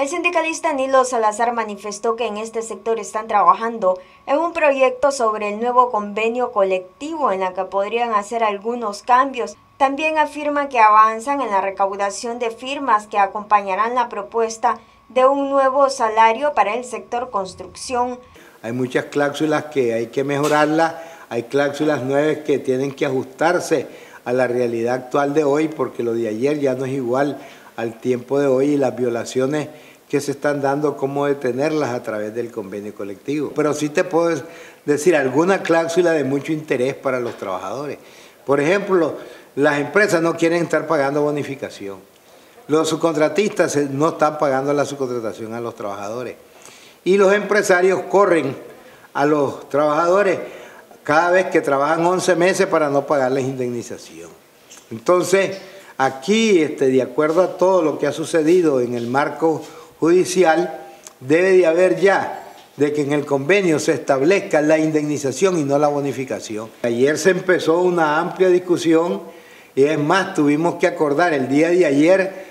El sindicalista Nilo Salazar manifestó que en este sector están trabajando en un proyecto sobre el nuevo convenio colectivo en la que podrían hacer algunos cambios. También afirma que avanzan en la recaudación de firmas que acompañarán la propuesta de un nuevo salario para el sector construcción. Hay muchas cláusulas que hay que mejorarlas, hay cláusulas nuevas que tienen que ajustarse a la realidad actual de hoy, porque lo de ayer ya no es igual al tiempo de hoy y las violaciones que se están dando, cómo detenerlas a través del convenio colectivo. Pero sí te puedo decir alguna cláusula de mucho interés para los trabajadores. Por ejemplo, las empresas no quieren estar pagando bonificación. Los subcontratistas no están pagando la subcontratación a los trabajadores. Y los empresarios corren a los trabajadores cada vez que trabajan 11 meses para no pagarles indemnización. Entonces, aquí, de acuerdo a todo lo que ha sucedido en el marco judicial, debe de haber ya de que en el convenio se establezca la indemnización y no la bonificación. Ayer se empezó una amplia discusión y es más, tuvimos que acordar el día de ayer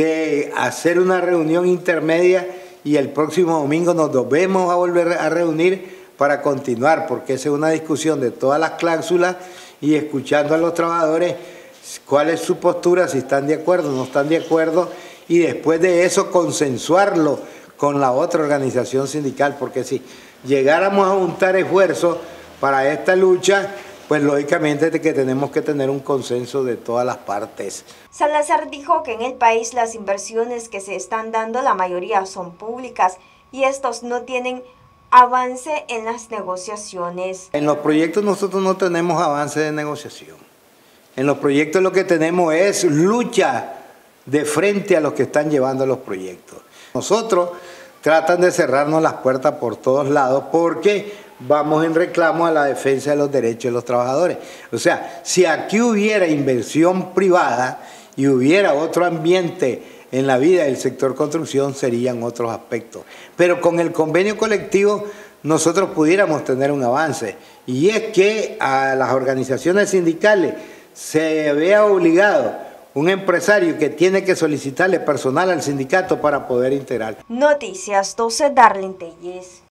de hacer una reunión intermedia y el próximo domingo nos volvemos a volver a reunir para continuar, porque esa es una discusión de todas las cláusulas y escuchando a los trabajadores cuál es su postura, si están de acuerdo o no están de acuerdo, y después de eso consensuarlo con la otra organización sindical, porque si llegáramos a juntar esfuerzos para esta lucha, pues lógicamente que tenemos que tener un consenso de todas las partes. Salazar dijo que en el país las inversiones que se están dando, la mayoría son públicas y estos no tienen avance en las negociaciones. En los proyectos nosotros no tenemos avance de negociación. En los proyectos lo que tenemos es lucha de frente a los que están llevando los proyectos. Nosotros tratan de cerrarnos las puertas por todos lados porque vamos en reclamo a la defensa de los derechos de los trabajadores. O sea, si aquí hubiera inversión privada y hubiera otro ambiente en la vida del sector construcción, serían otros aspectos. Pero con el convenio colectivo nosotros pudiéramos tener un avance. Y es que a las organizaciones sindicales se vea obligado un empresario que tiene que solicitarle personal al sindicato para poder integrar. Noticias 12, Darlene Telles.